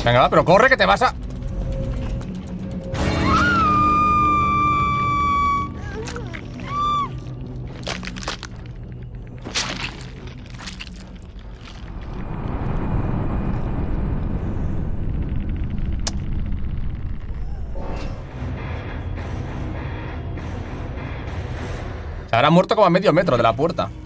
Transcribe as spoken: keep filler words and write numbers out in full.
Venga, va, pero corre que te vas a... Se habrá muerto como a medio metro de la puerta.